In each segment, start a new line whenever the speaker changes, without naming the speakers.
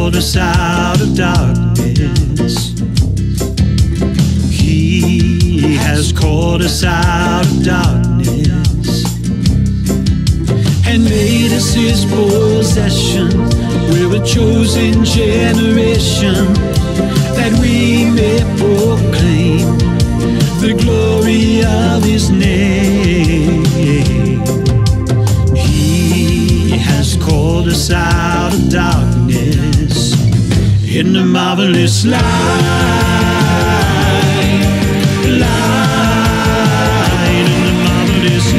called us out of darkness. He has called us out of darkness and made us his possession. We're a chosen generation, that we may proclaim the glory of his name. He has called us out of darkness in the marvelous light, light, in the marvelous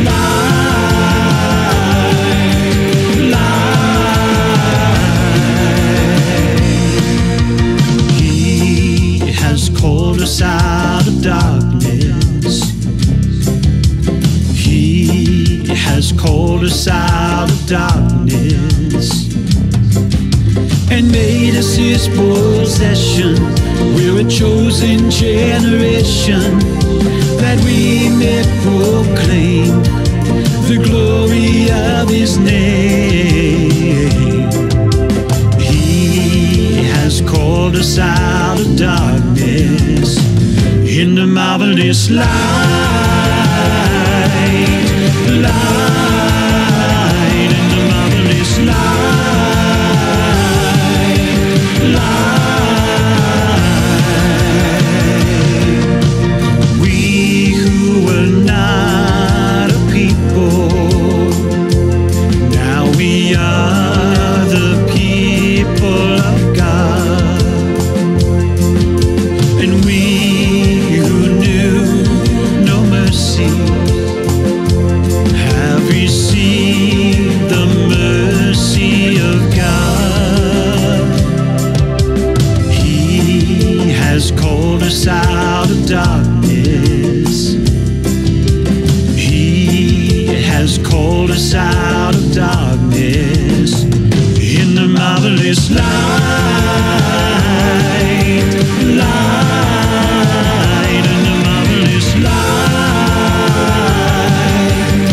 light. He has called us out of darkness. He has called us out of darkness and made us his possession. We're a chosen generation, that we may proclaim the glory of his name. He has called us out of darkness in the marvelous light, light, in the marvelous light, light. We who were not a people, now we are the people of God. And we who knew no mercy have received the mercy of God. He has called us out of darkness. He has called us out of darkness in the marvelous light, light, in the marvelous light,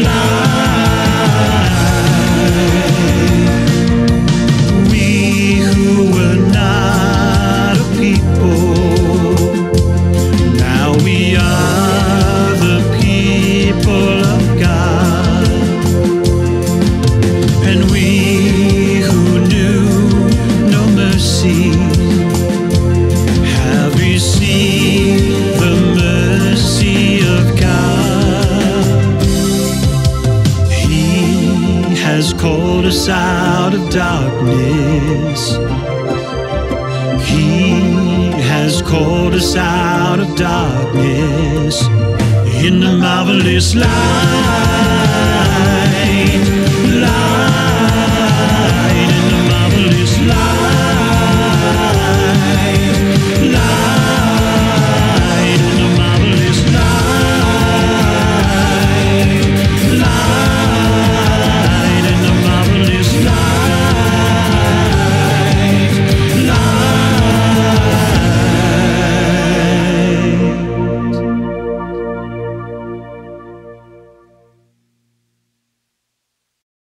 light. We who were not a people, now we are the people of God. And we who knew no mercy have received the mercy of God. He has called us out of darkness. He has called us out of darkness in the marvelous light,